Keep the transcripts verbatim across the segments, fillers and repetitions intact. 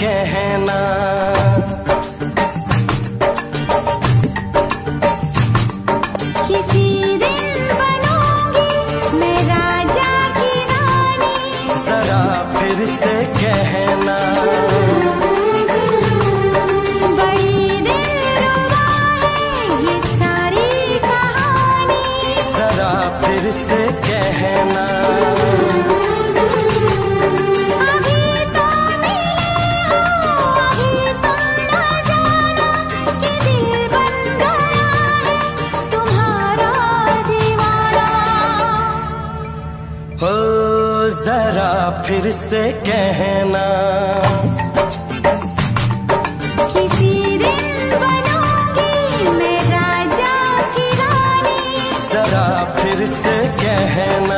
कहना। किसी दिन बनूंगी मैं राजा की रानी, जरा फिर से कहना। बड़ी दिलरुबा है ये सारी कहानी, जरा फिर से कहना। अभी तो मिले हो, अभी तो ना जाना कि दिल बन गया है तुम्हारा दीवाना। हो जरा फिर से कहना। किसी दिन बनूंगी मैं राजा की रानी, जरा फिर से कहना।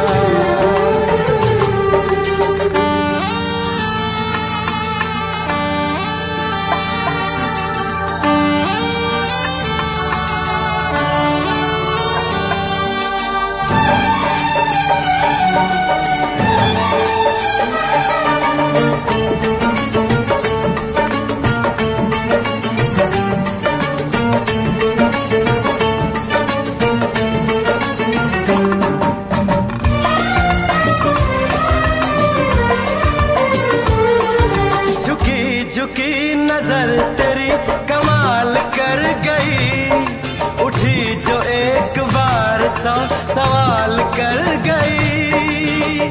झुकी झुकी नजर तेरी कमाल कर गई, उठी जो एक बार सौ सवाल कर गई।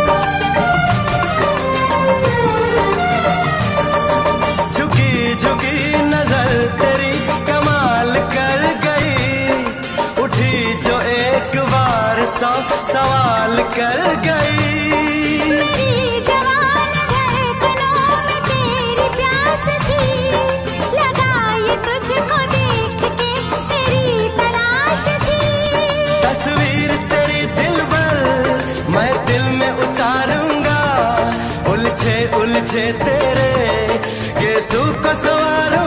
झुकी झुकी नजर तेरी कमाल कर गई, उठी जो एक बार सौ सवाल कर गई। मेरी जवान धड़कनों में तेरी प्यास थी, लगाई तुझको देख के तेरी तलाश थी। तस्वीर तेरी दिल भर मैं दिल में उतारूंगा, उलझे उलझे तेरे गेसू को संवारूंगा।